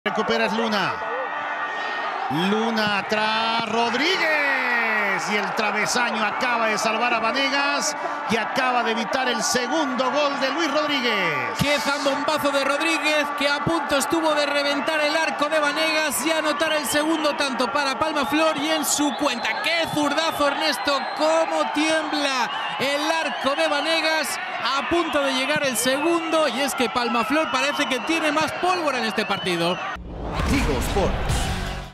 Recuperas Luna. Luna atrás, Rodríguez. Y el travesaño acaba de salvar a Vanegas, que acaba de evitar el segundo gol de Luis Rodríguez. Qué zambombazo de Rodríguez, que a punto estuvo de reventar el arco de Vanegas y anotar el segundo tanto para Palmaflor y en su cuenta. ¡Qué zurdazo, Ernesto! ¡Cómo tiembla el arco de Vanegas! A punto de llegar el segundo, y es que Palmaflor parece que tiene más pólvora en este partido. Tigo Sport.